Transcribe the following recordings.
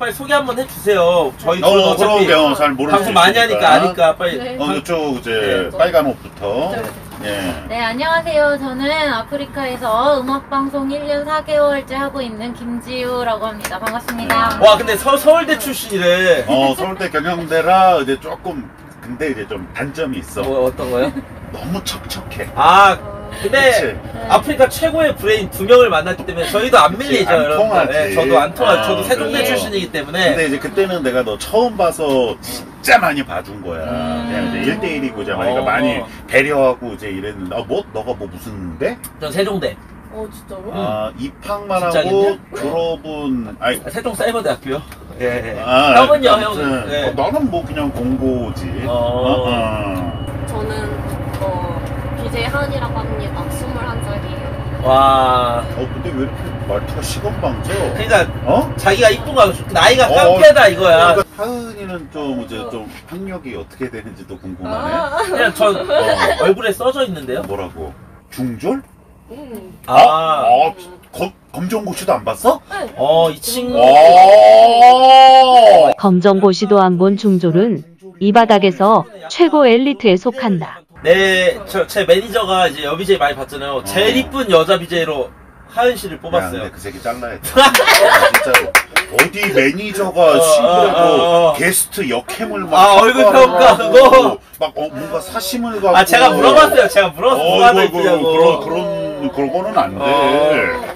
빨리 소개 한번 해주세요. 저희 둘은 어차피 잘 모르는 방송 많이 하니까 아니까 빨리. 네. 이쪽 이제 빨간 옷부터. 네. 네, 안녕하세요. 저는 아프리카에서 음악방송 1년 4개월째 하고 있는 김지우라고 합니다. 반갑습니다. 와, 근데 서울대 출신이래. 서울대 경영대라 이제 조금 근데 이제 좀 단점이 있어. 어떤 거요? 너무 척척해. 근데 그치? 아프리카 최고의 브레인 2명을 만났기 때문에 저희도 안 밀리죠, 여러분. 네, 저도 안 통하죠. 저도 세종대 출신이기 때문에. 근데 이제 그때는 내가 너 처음 봐서 진짜 많이 봐준 거야. 그냥 이제 1대1이고 이제 많이 배려하고 이제 이랬는데, 너가 뭐 무슨데? 전 세종대. 진짜로? 입학만 하고 졸업은 세종사이버대학교요. 예. 형은요, 형은? 네. 나는 뭐 그냥 공고지. 저는 BJ 하은이라고 합니다. 21살이에요. 와. 근데 왜 이렇게 말투가 시건방져? 그러니까 자기가 이쁜 거 나이가 깡패다 이거야. 그러니까 하은이는 좀 이제 좀 학력이 어떻게 되는지도 궁금하네. 그냥 전 얼굴에 써져 있는데요. 뭐라고? 중졸? 검정고시도 안 봤어? 이 친구. 검정고시도 안 본 중졸은 이 바닥에서 최고 엘리트에 속한다. 네, 제 매니저가 이제 여비제이 많이 봤잖아요. 제일 이쁜 여자 BJ로 하은 씨를 뽑았어요. 근데 그 새끼 잘라야 돼. 진짜로. 어디 매니저가 시골에도 게스트 역행을 막 얼굴 평가 그거 막 뭔가 사심을 갖고 제가 물어봤어요. 제가 물어봤어요. 뭐가 더 이쁘냐고. 그런 거는 안 돼.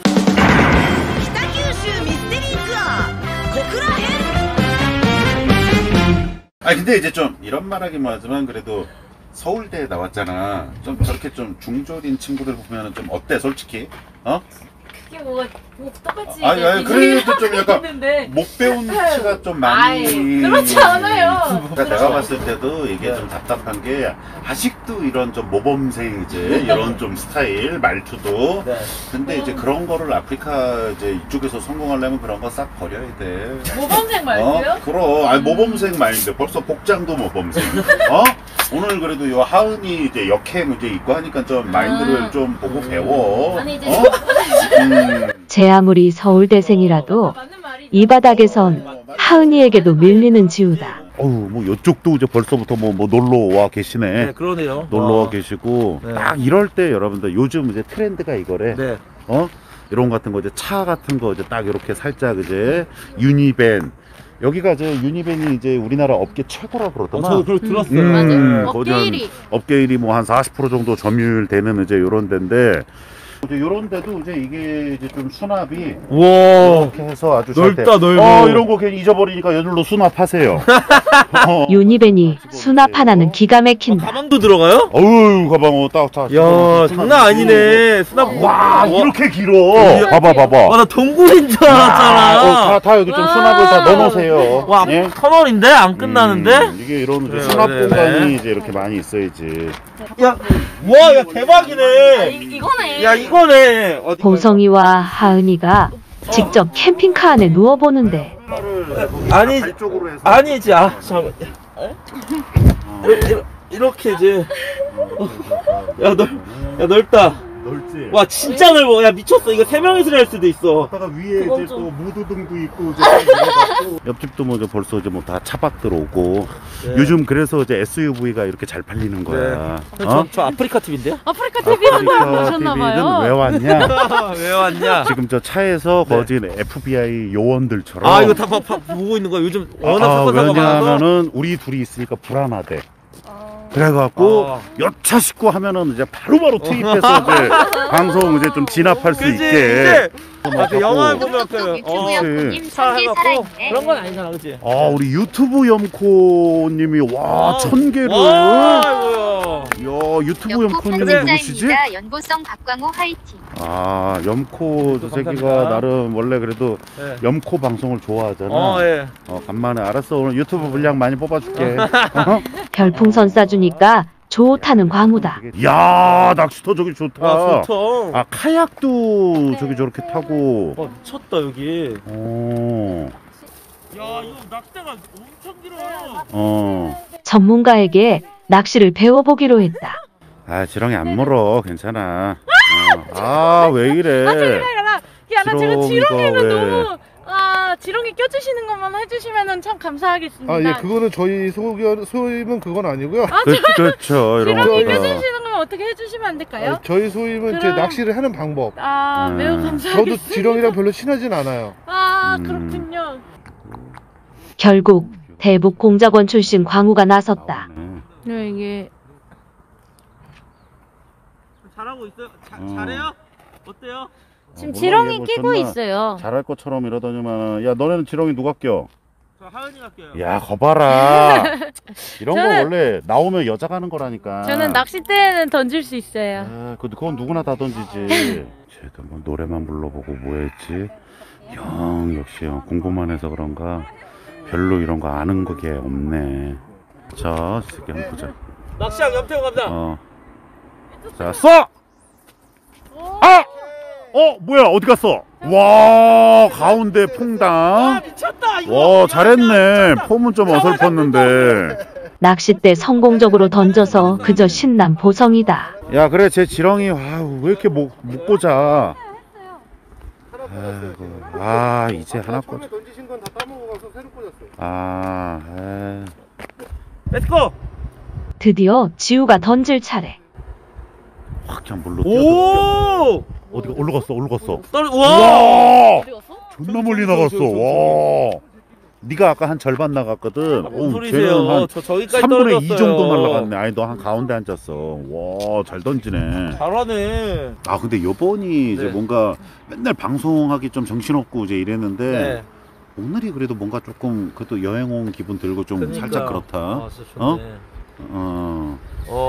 근데 이제 좀 이런 말하기만 하지만 그래도 서울대에 나왔잖아. 좀 저렇게 좀 중졸인 친구들 보면은 좀 어때, 솔직히? 그게 뭐 똑같이. 그래도 좀 약간 못 배운 티가 좀 많이. 그렇지 않아요. 내가 봤을 때도 이게 좀 답답한 게 아직도 이런 좀 모범생 이제 이런 좀 스타일 말투도. 근데 이제 그런 거를 아프리카 이제 이쪽에서 성공하려면 그런 거 싹 버려야 돼. 모범생 말투요? 그럼 모범생 말인데 벌써 복장도 모범생. 오늘 그래도 요 하은이 이제 역행 이제 있고 하니까 좀 마인드를 좀 보고 배워. 아니 이제 제 아무리 서울대생이라도 이 바닥에선 하은이에게도 밀리는 지우다. 뭐 이쪽도 이제 벌써부터 뭐 놀러 와 계시네. 네, 그러네요. 놀러 와 계시고 딱 이럴 때 여러분들 요즘 이제 트렌드가 이거래. 네. 이런 같은 거 이제 차 같은 거 이제 딱 이렇게 살짝 이제 유니밴. 여기가 이제 유니밴이 이제 우리나라 업계 최고라고 그러더만. 저도 그걸 들었어요. 맞아요. 업계 1위. 업계 1위 뭐 한 40% 정도 점유율 되는 이제 요런 데인데. 이제 요런 데도 이제 이게 이제 좀 수납이 이렇게 해서 아주 넓다 넓어. 이런 거 괜히 잊어버리니까 여기로 수납하세요. 유니밴이 수납 하나는 기가 막힌다. 가방도 들어가요? 어우 가방 딱. 야 장난 아니네. 수납. 와 이렇게 길어. 봐봐. 나 동굴인 줄 알았잖아. 다 여기 좀 수납을 다 넣어놓으세요. 와 터널인데 안 끝나는데? 이게 이런 이제 수납 공간이 이제 이렇게 많이 있어야지. 야 대박이네. 이거네. 야 이거네. 보성이와 하은이가 직접 캠핑카 안에 누워보는데 아니지. 잠깐만. 이렇게 이제 넓다. 넓지. 와 진짜 넓어. 야 미쳤어. 이거 3명이서 잘 수도 있어. 다가 위에 이제 또 무드등도 있고 옆집도 뭐 이제 벌써 이제 뭐 다 차박 들어오고. 요즘 그래서 이제 SUV가 이렇게 잘 팔리는 거야. 저 아프리카 TV인데요? 아프리카 TV를 보셨나봐요. 왜 왔냐? 왜 왔냐? 지금 저 차에서 거진 FBI 요원들처럼. 이거 다 보고 있는 거야. 요즘 워낙 사건 사고가 많아서. 왜냐하면은 우리 둘이 있으니까 불안하대. 그래갖고 여차 식구 하면은 이제 바로바로 투입해서 이제 방송 이제 좀 진압할 수 있게. 그 영화에 보면 차 해갖고 그런 건 아니잖아, 그치? 우리 유튜브 염코님이 1000개를. 야 유튜브 염코님은 누구시지? 연보성 박광호 화이팅. 염코 저 새끼가 나름 원래 그래도 염코 방송을 좋아하잖아. 간만에 알았어. 오늘 유튜브 분량 많이 뽑아줄게. 별풍선 쏴주니까 좋다는 과무다. 야 낚시터 저기 좋다. 좋다. 카약도 저기 저렇게 타고. 미쳤다 여기. 야 이거 낚싯대가 엄청 길어. 전문가에게 낚시를 배워보기로 했다. 지렁이 안 물어. 괜찮아. 왜 이래. 나 지금 지렁이는 너무 지렁이 껴주시는 것만 해주시면은 참 감사하겠습니다. 아, 예, 그거는 저희 소임은 그건 아니고요. 아, 그렇죠. 이런 지렁이 거. 껴주시는 건 어떻게 해주시면 안 될까요? 아, 저희 소임은 이제 낚시를 하는 방법. 아, 매우 감사하겠습니다. 저도 지렁이랑 별로 친하진 않아요. 아, 그렇군요. 결국 대북 공작원 출신 광우가 나섰다. 네, 이게 잘하고 있어요? 잘해요? 어때요? 지금 지렁이 끼고 있어요. 잘할 것처럼 이러더니만, 야, 너네는 지렁이 누가 껴? 저 하은이가 껴요. 야, 거봐라. 이런 거 저는- 원래 나오면 여자가 하는 거라니까. 저는 낚싯대에는 던질 수 있어요. 아, 그건 누구나 다 던지지. 쟤도 뭐 노래만 불러보고 뭐 했지? 역시 공부만 해서 그런가 별로 이런 거 아는 게 없네. 자, 새끼 한번 보자. 낚시왕 염태형 갑니다. 자, 쏴! 아! 뭐야, 어디 갔어? 와, 가운데 퐁당. 미쳤다. 와, 잘했네. 폼은 좀 어설펐는데. 낚싯대 성공적으로 던져서 그저 신난 보성이다. 야, 그래, 제 지렁이, 왜 이렇게 못 꽂아. 아이고, 이제 하나 꽂아. 처음에 던지신 건 다 까먹어 가서 새로 꽂았어요. 렛츠고. 드디어 지우가 던질 차례. 확 그냥 물로 오! 어디가 올라갔어. 와! 와! 존나 멀리 나갔어. 와! 네가 아까 한 절반 나갔거든. 뭔 소리세요? 저 저기까지 3분의 2 떨어졌어요. 정도 날라갔네. 아니, 너 한 가운데 앉았어. 와, 잘 던지네. 잘하네. 아, 근데 요번이 이제 뭔가 맨날 방송하기 좀 정신없고 이제 이랬는데 오늘이 그래도 뭔가 조금 그래도 여행 온 기분 들고 좀 그러니까. 살짝 그렇다. 아, 진짜 좋네.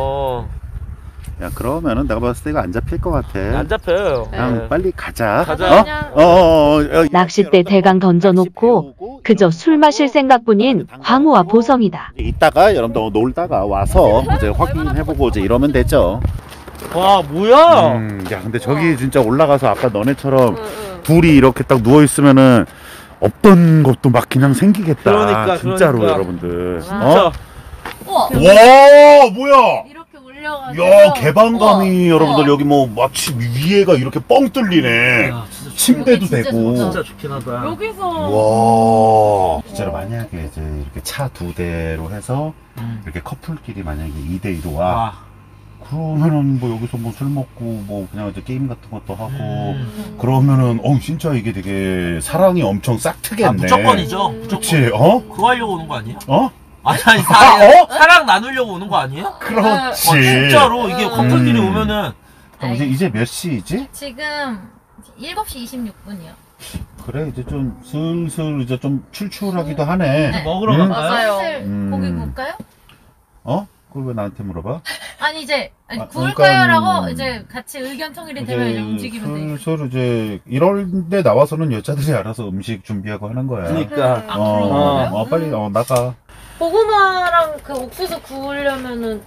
야, 그러면은 내가 봤을 때 이거 안 잡힐 것 같아. 안 잡혀요. 그냥 빨리 가자. 가자. 낚싯대 대강 던져놓고 그저 술 마실 생각뿐인 광우와 보성이다. 이따가 여러분들 놀다가 와서 이제 확인해보고 이제 이러면 되죠. 와, 뭐야? 야, 근데 저기 진짜 올라가서 아까 너네처럼 둘이 이렇게 딱 누워 있으면은 없던 것도 막 그냥 생기겠다. 그러니까, 진짜로 그러니까. 여러분들. 진짜. 와, 뭐야? 이렇게 올려가지고. 야, 개방감이 여러분들 여기 뭐 마치 위에가 이렇게 뻥 뚫리네. 침대도 되고. 진짜 좋긴 하다. 여기서. 와. 진짜로 만약에 이제 이렇게 차 2대로 해서 이렇게 커플끼리 만약에 2대2로 와. 그러면은 뭐 여기서 뭐 술 먹고 뭐 그냥 이제 게임 같은 것도 하고 그러면은 진짜 이게 되게 사랑이 엄청 싹트겠네. 아, 무조건이죠. 그치? 그거 하려고 오는 거 아니에요? 아니, 사랑 나누려고 오는 거 아니에요? 그렇지. 진짜로 이게 커플끼리 오면은. 그럼 이제 몇 시지? 지금 7시 26분이요. 그래, 이제 좀 슬슬 이제 좀 출출하기도 하네. 먹으러 갈까요? 맞아요. 고기 구울까요? 그걸 왜 나한테 물어봐? 아니 이제 구울까요라고 그러니까, 이제 같이 의견 통일이 되면 이제 움직이면 돼. 슬슬 이제 이런데 나와서는 여자들이 알아서 음식 준비하고 하는 거야. 그러니까. 빨리 나가. 고구마랑 그 옥수수 구우려면은.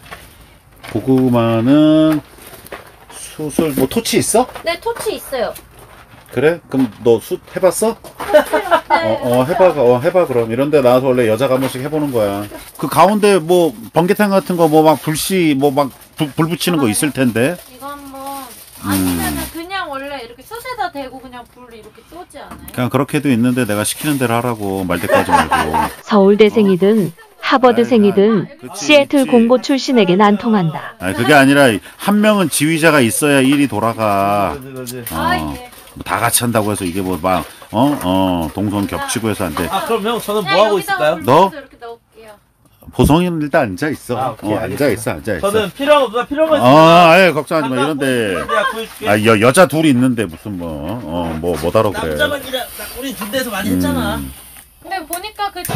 고구마는 수술 뭐 토치 있어? 네, 토치 있어요. 그래? 그럼 너 숯 해봤어? 해봐 그럼. 이런데 나와서 원래 여자가 한 번씩 해보는 거야. 그 가운데 뭐 번개탄 같은 거 뭐 막 불씨 뭐 막 불 붙이는 거 있을 텐데. 이거 한번 아니면은 그냥 원래 이렇게 숯에다 대고 그냥 불 이렇게 쏘지 않아요? 그냥 그렇게도 있는데 내가 시키는 대로 하라고 말대꾸하지 말고. 서울대생이든 하버드생이든 시애틀 공고 출신에겐 안 통한다. 아니, 그게 아니라 한 명은 지휘자가 있어야 일이 돌아가. 다 같이 한다고 해서 이게 뭐 막 동선 겹치고 해서 안 돼. 그럼 형 저는 뭐 하고 있을까요? 너? 이렇게 넣을게요. 보성이는 일단 앉아 있어. 오케이, 앉아 있어. 저는 필요한 거 필요한 거 있어요. 아예 걱정하지 마. 이런데 여자 둘이 있는데 무슨 뭐하러 그래. 남자만이라 우리 군대에서 많이 했잖아. 근데 보니까 그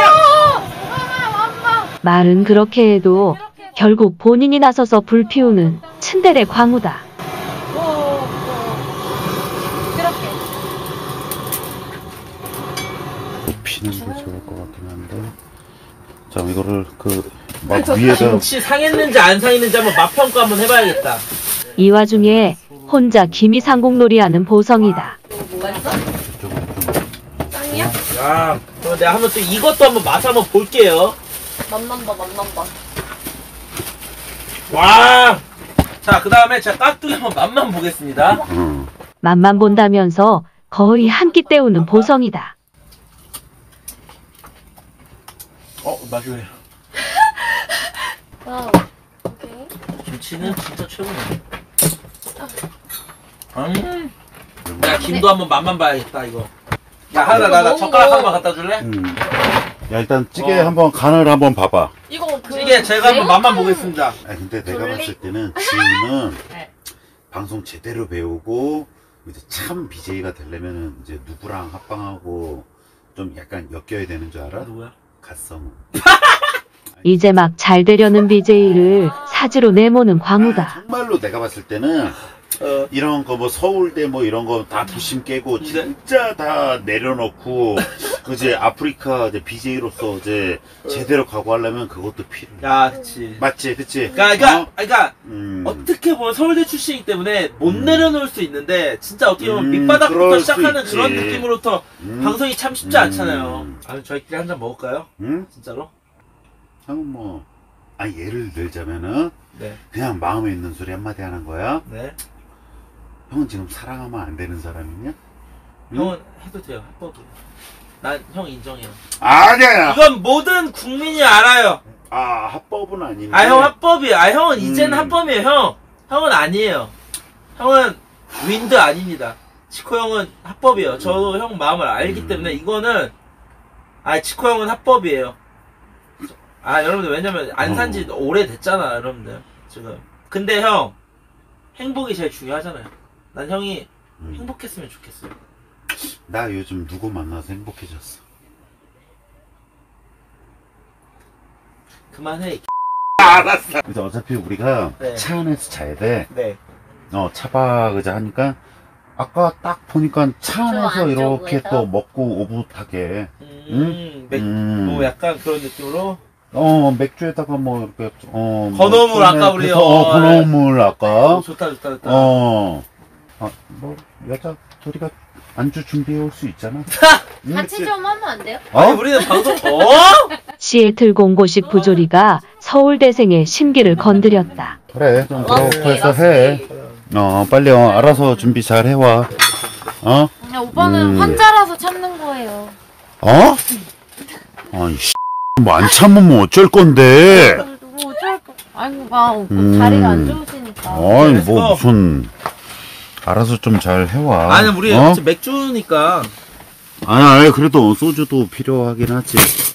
말은 그렇게 해도 결국 본인이 나서서 불 피우는 츤데레 광우다. 피는 게 좋을 것 같긴 한데. 자, 이거를 막 위에다. 혹시 상했는지 안 상했는지 한번 맛평가 한번 해봐야겠다. 이 와중에 혼자 기미상공놀이하는 보성이다. 짱이야? 야, 그럼 내가 한번 또 이것도 한번 맛 한번 볼게요. 맛만 봐. 와! 자, 그 다음에 제가 깍두기 한번 맛만 보겠습니다. 맛만 본다면서 거의 한 끼 때우는 보성이다. 마셔요. 와우. 김치는 진짜 최고네. 야, 김도 한번 맛만 봐야겠다, 이거. 야, 하나, 나 젓가락 한번 갖다 줄래? 야, 일단 찌개 한번 간을 한번 봐봐. 이거 찌개 제가 한번 맛만 보겠습니다. 근데 내가 봤을 때는 지우는 방송 제대로 배우고 이제 참 BJ가 되려면은 이제 누구랑 합방하고 좀 약간 엮여야 되는 줄 알아? 누구야? 갓성우. 이제 막 잘 되려는 BJ를 사지로 내모는 광우다. 정말로 내가 봤을 때는 이런 거 뭐 서울대 뭐 이런 거 다 부심 깨고 진짜 다 내려놓고 이제 아프리카 이제 BJ로서 이제 제대로 각오하려면 그것도 필요해. 야, 그치. 맞지, 그치? 그러니까 어떻게 보면 서울대 출신이기 때문에 못 내려놓을 수 있는데 진짜 어떻게 보면 밑바닥부터 시작하는 그런 느낌으로부터 방송이 참 쉽지 않잖아요. 저희끼리 한 잔 먹을까요? 진짜로? 형은 뭐 예를 들자면은 그냥 마음에 있는 소리 한마디 하는 거야. 형은 지금 사랑하면 안 되는 사람이냐? 형은 해도 돼요. 합법이에요. 난 형 인정해요. 아니야. 이건 모든 국민이 알아요. 합법은 아닌데. 형 합법이에요. 형은 이제는 합법이에요. 형은 아니에요. 형은 윈드 아닙니다. 치코 형은 합법이에요. 저도 형 마음을 알기 때문에 이거는 치코 형은 합법이에요. 여러분들 왜냐면 안 산지 오래됐잖아, 여러분들 지금. 근데 형 행복이 제일 중요하잖아요. 난 형이 행복했으면 좋겠어요. 나 요즘 누구 만나서 행복해졌어. 그만해. 알았어. 근데 어차피 우리가 차 안에서 자야 돼. 차박 의자 하니까 아까 딱 보니까 차 안에서 이렇게 또 먹고 오붓하게. 뭐 약간 그런 느낌으로. 맥주에다가 뭐 이렇게 건어물 아까 우리 건어물 아까. 좋다. 뭐 여자 둘이가 안주 준비해 올 수 있잖아. 같이 좀 하면 안 돼요? 우리는 방송 시애틀 공고식 부조리가 서울대생의 심기를 건드렸다. 그래, 좀 그렇고 해서 해. 빨리 알아서 준비 잘 해와. 오빠는 환자라서 참는 거예요. 아니 뭐 안 참으면 어쩔 건데. 뭐 어쩔 거. 다리가 안 좋으시니까. 아니 뭐 무슨. 알아서 좀 잘 해와. 아니 우리 맥주니까. 아니 그래도 소주도 필요하긴 하지.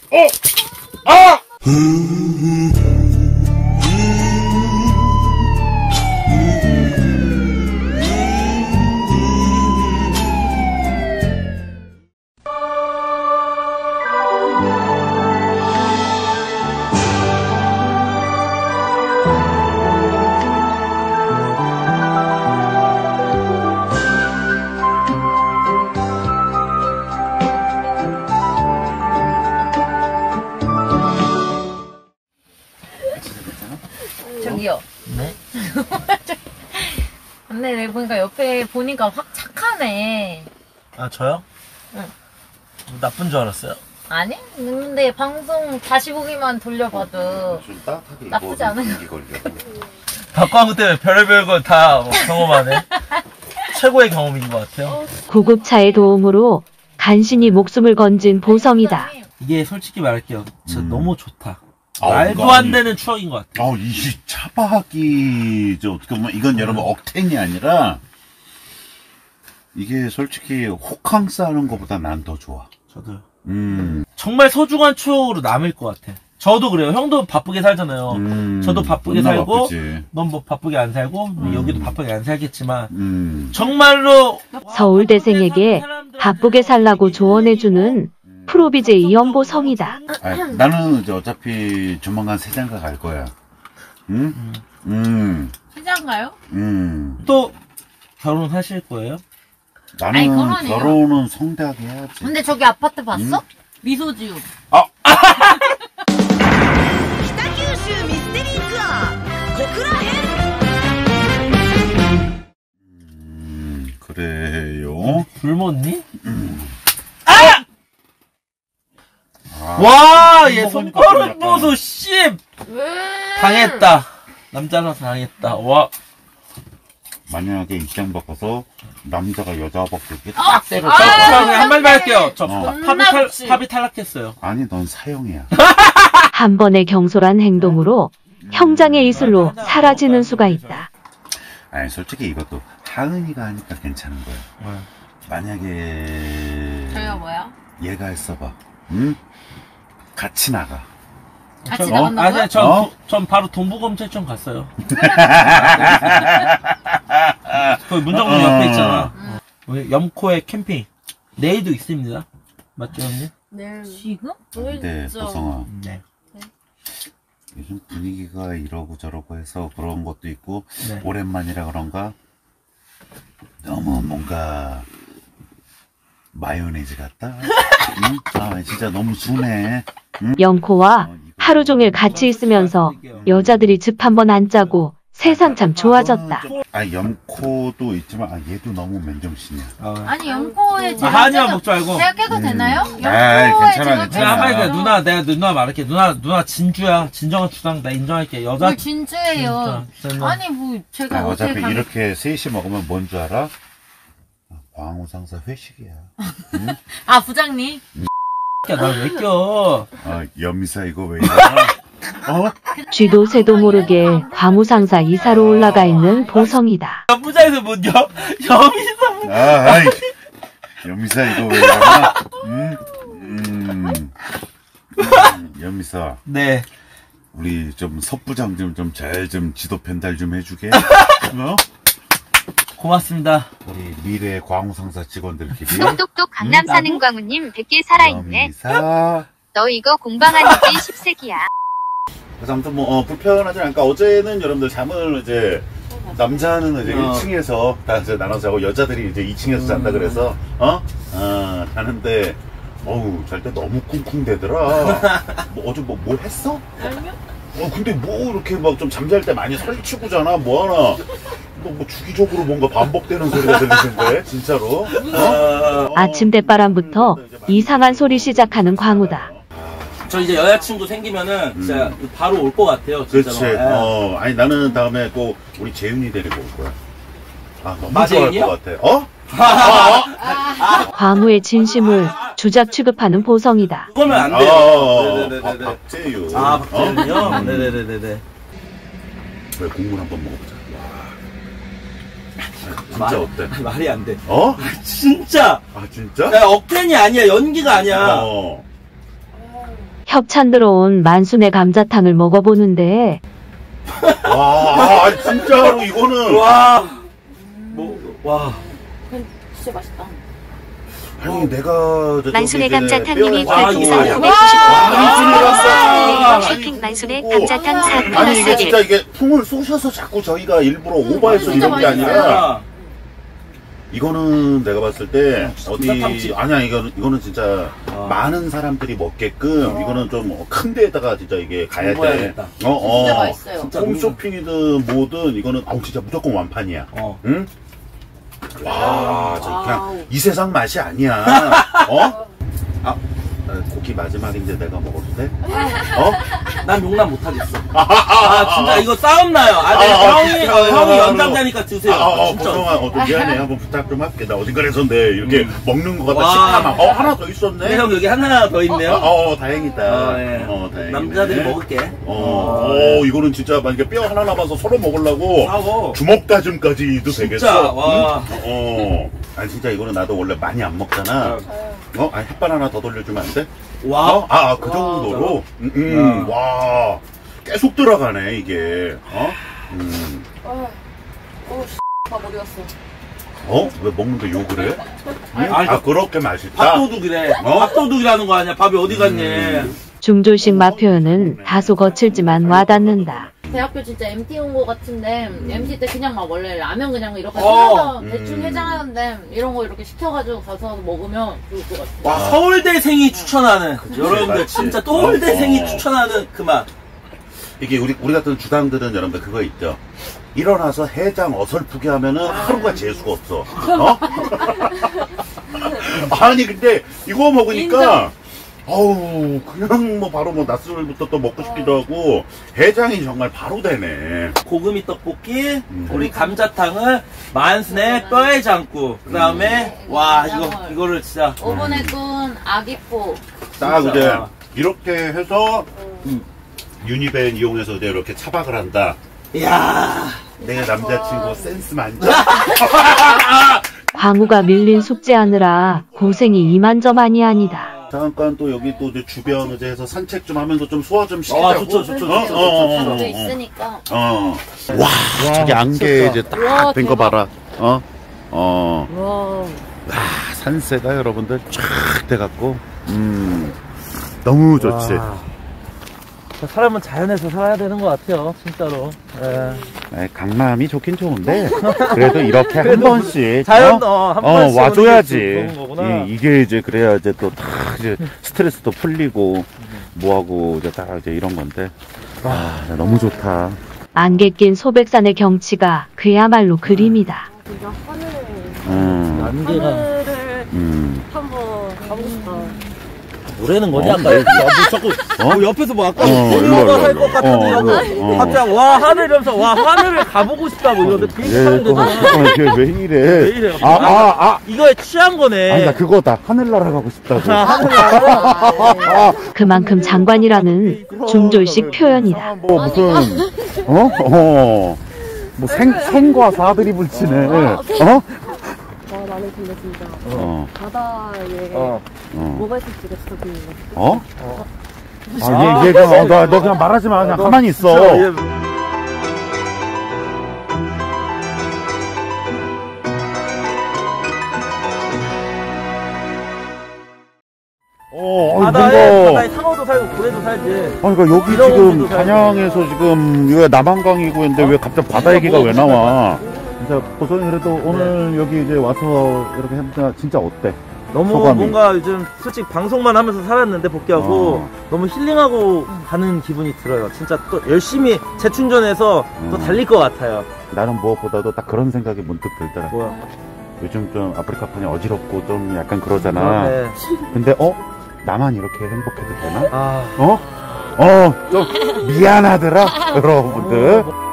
저기요. 네? 근데 보니까 옆에 보니까 확 착하네. 저요? 응. 나쁜 줄 알았어요. 아니? 근데 방송 다시 보기만 돌려봐도 좀 따뜻하게 나쁘지 않아요. 박광우 때문에 별의별 걸 다 경험하네. 최고의 경험인 것 같아요. 구급차의 도움으로 간신히 목숨을 건진 보성이다. 이게 솔직히 말할게요. 진짜 너무 좋다. 말도 안 되는 추억인 것 같아요. 이 차박이 어떻게 보면 이건 여러분 억텐이 아니라 이게 솔직히 호캉스 하는 것보다 난 더 좋아. 저도요. 정말 소중한 추억으로 남을 것 같아. 저도 그래요. 형도 바쁘게 살잖아요. 저도 바쁘게 살고, 넌 뭐 바쁘게 안 살고, 여기도 바쁘게 안 살겠지만, 정말로 서울대생에게 바쁘게 살라고 조언해주는 프로비제이 이연보성이다. 나는 이제 어차피 조만간 세장가 갈 거야. 시장가요? 또 결혼하실 거예요? 나는 결혼은 성대하게 해야지. 근데 저기 아파트 봤어? 미소지우. 그래요? 굶었니? 와, 얘 손가락 보소, 씨! 당했다. 남자라서 당했다. 와. 만약에 입장 바꿔서 남자가 여자 벗기게 딱 때렸다. 한 말만 할게요. 저 팝이 탈락했어요. 아니, 넌 사형이야. 한 번의 경솔한 행동으로 형장의 이슬로 사라지는 수가 있다. 아니 솔직히 이것도 하은이가 하니까 괜찮은 거야. 만약에 저희가 뭐야? 얘가 했어봐. 응? 같이 나가. 같이 나간다고요? 아니, 전 바로 동부검찰청 갔어요. 거기 문정동 옆에 있잖아. 염코의 캠핑. 내일도 있습니다. 맞죠, 형님? 네. 지금? 네, 보성아. 네. 요즘 분위기가 이러고 저러고 해서 그런 것도 있고, 네. 오랜만이라 그런가? 너무 뭔가, 마요네즈 같다? 응? 아, 진짜 너무 순해. 응? 영코와 하루 종일 같이 있으면서 여자들이 즙 한 번 안 짜고 세상 참 좋아졌다. 아, 염코도 있지만, 아, 얘도 너무 맨정신이야. 아니 영코에 제가 하은이만 먹지 말고. 제가 깨도 되나요? 아이, 영코에 괜찮아, 제가 괜찮아. 내가 누나 말할게. 누나 진주야. 진정한 주당 나 인정할게. 여자. 뭘 진주예요. 진짜. 아니 뭐 제가 아, 어떻게 어차피 이렇게 셋이 먹으면 뭔 줄 알아? 광우 상사 회식이야. 응? 아 부장님. 날 왜 껴? 아, 염미사 이거 왜 이러나? 어? 쥐도 새도 모르게 과무상사 이사로 올라가 있는 보성이다. 부자에서 뭔 염이사. 아, 아이. 염미사 이거 왜 이러나? 염미사. 네. 우리 좀 섭부장 좀 잘 좀 지도 편달 좀 해주게. 어? 고맙습니다. 우리 미래 광우 상사 직원들끼리. 똑똑 강남 사는 광우님 100개 살아있네. 염미사. 너 이거 공방하는지 10세기야. 그래서 아무튼 뭐 불편하지 않으니까 어제는 여러분들 잠을 이제 남자는 이제 1층에서 다 이제 나눠서 자고 여자들이 이제 2층에서 잔다 그래서 자는데 어우 잘 때 너무 쿵쿵대더라. 뭐 어제 뭐 했어? 아니요. 근데 뭐 이렇게 막 좀 잠잘 때 많이 설치고 자나 뭐 하나 뭐 주기적으로 뭔가 반복되는 소리가 들리던데 진짜로. 아침 대바람부터 이상한 소리 시작하는 광우다. 저 이제 여자친구 생기면은 진짜 바로 올 것 같아요. 진짜로. 그렇지. 예. 아니 나는 다음에 꼭 우리 재윤이 데리고 올 거야. 아 너무 좋아할 마재윤이요? 것 같아. 어? 광우의 진심을 주작 취급하는 보성이다. 그거면 안 돼요. 네네네네. 박재윤. 박재윤이요? 네네네네. 왜 국물 한번 먹어보자. 진짜 어때? 말이 안 돼. 어? 진짜. 아 진짜? 야, 억텐이 아니야. 연기가 아니야. 협찬 들어온 만순의 감자탕을 먹어보는데 와, 진짜로 이거는. 와. 진짜 맛있다. 아니 내가 만순의 감자탕님이 와, 별풍선 이거 990원. 쇼핑 만순의 감자탕 아니 이게 4+1. 진짜 이게 풍을 쏘셔서 자꾸 저희가 일부러 오버해서 진짜 이런 게 맛있어요. 아니라 이거는 내가 봤을 때 감자탕집. 아니야 이거는 진짜 많은 사람들이 먹게끔 이거는 좀 큰 데에다가 진짜 이게 가야 돼. 먹어야겠다. 진짜 맛있어요. 홈쇼핑이든 뭐든 이거는 진짜 무조건 완판이야. 응? 와, 저 그냥 이 세상 맛이 아니야. 고기 마지막인데 내가 먹어도 돼? 난 용납 못하겠어. 진짜 이거 싸움 나요. 형이 연장자니까 드세요. 진짜. 보성아, 미안해. 한번 부탁 좀 할게. 나 어딘가에서인데 이렇게 먹는 거 같다 식탐. 하나 더 있었네. 네, 형 여기 하나 더 있네요. 다행이다. 네. 다행이네. 남자들이 먹을게. 이거는 진짜 만약에 뼈 하나 남아서 서로 먹으려고 싸워. 주먹 다짐까지도 되겠어. 진짜, 와. 아니 진짜 이거는 나도 원래 많이 안 먹잖아. 아니 햇반 하나 더 돌려주면 안 돼? 와. 그 정도로. 와. 계속 들어가네 이게. 밥 어디 갔어? 왜 먹는데 욕을 해? 아니, 그렇게 맛있다. 밥도둑이래. 밥도둑이라는 거 아니야. 밥이 어디 갔니? 중조식 맛 표현은 다소 거칠지만 와닿는다. 대학교 진짜 MT 온 거 같은데 MT 때 그냥 막 원래 라면 그냥 이렇게 시켜서 대충 해장하는데 이런 거 이렇게 시켜가지고 가서 먹으면 좋을 것 같아요. 와, 서울대생이 추천하는 여러분들 맞지. 진짜 서울대생이 추천하는 그 맛. 이게 우리 같은 주당들은 여러분들 그거 있죠. 일어나서 해장 어설프게 하면은 하루가 재수가 없어. 아니 근데 이거 먹으니까 그냥 바로 낮술부터 또 먹고 싶기도 하고 해장이 정말 바로 되네. 고금이 떡볶이, 우리 감자탕을 만순의 뼈해장국. 그 다음에 와 이거를 진짜 오븐에 구운 아기포. 딱 이제 이렇게 해서 유니밴 이용해서 이렇게 차박을 한다. 이야. 내 남자친구 센스 만져. 광우가 밀린 숙제하느라 고생이 이만저만이 아니다. 잠깐 또 여기 또 이제 주변 이제 해서 산책 좀 하면서 좀 소화 좀 시키자고. 좋죠. 있으니까. 와, 저기 안개 이제 딱 된 거 봐라. 와, 산세가 여러분들 쫙 돼갖고, 너무 좋지. 와. 사람은 자연에서 살아야 되는 것 같아요, 진짜로. 예. 강남이 좋긴 좋은데 그래도 이렇게 한 번씩 자연 한 번씩 와줘야지. 좋은 거구나. 이게 이제 그래야 이제 또 다 이제 스트레스도 풀리고 뭐하고 이제 딱 이제 이런 건데. 와, 너무 좋다. 안개 낀 소백산의 경치가 그야말로 그림이다. 진짜 안개가. 하늘을 한번 가보고 싶다. 뭐라는 거지? 아까 자꾸 옆에서 뭐 아까 일로 올라가 와, 할 것 같은데 자꾸 갑자기 와 하늘 이러면서 와 하늘을 가보고 싶다고 이러는데 비슷한 데잖아. 이게 왜 이래? 왜 이래? 이거에 취한 거네. 아니, 나 그거다. 하늘나라 가고 싶다고. 그만큼 장관이라는 중졸식 표현이다. 뭐 무슨 뭐 생과 사들이 불치네. 나는 근데 진짜 바다에 뭐가 있을지 진짜 궁금해. 얘가 너 그냥 말하지 마. 그냥 가만히 있어. 바다에 상어도 살고 고래도 살지. 그러니까 여기 지금 단양에서 지금 여기가 남한강이고 있는데 왜 갑자기 바다 얘기가 왜 나와? 진짜 보성이 그래도 오늘 여기 이제 와서 이렇게 해보니까 진짜 어때? 너무 소감이. 뭔가 요즘 솔직히 방송만 하면서 살았는데 복귀하고 너무 힐링하고 가는 기분이 들어요. 진짜 또 열심히 재충전해서 또 달릴 것 같아요. 나는 무엇보다도 딱 그런 생각이 문득 들더라. 뭐야? 요즘 좀 아프리카판이 어지럽고 좀 약간 그러잖아. 네. 근데 나만 이렇게 행복해도 되나? 아. 좀 미안하더라, 여러분들.